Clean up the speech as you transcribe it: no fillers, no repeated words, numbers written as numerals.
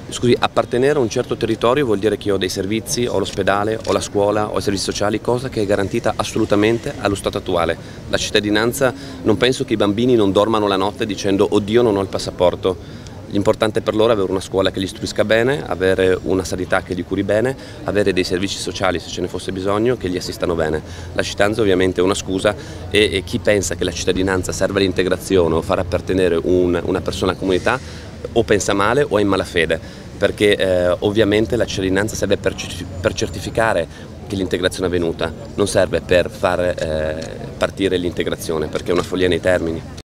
Scusi, appartenere a un certo territorio vuol dire che io ho dei servizi, ho l'ospedale, ho la scuola, ho i servizi sociali, cosa che è garantita assolutamente allo stato attuale. La cittadinanza, non penso che i bambini non dormano la notte dicendo oddio non ho il passaporto. L'importante per loro è avere una scuola che li istruisca bene, avere una sanità che li curi bene, avere dei servizi sociali se ce ne fosse bisogno che li assistano bene. La cittadinanza ovviamente è una scusa e chi pensa che la cittadinanza serva all'integrazione o far appartenere una persona alla comunità o pensa male o è in malafede, perché ovviamente la cittadinanza serve per certificare che l'integrazione è avvenuta, non serve per far partire l'integrazione, perché è una follia nei termini.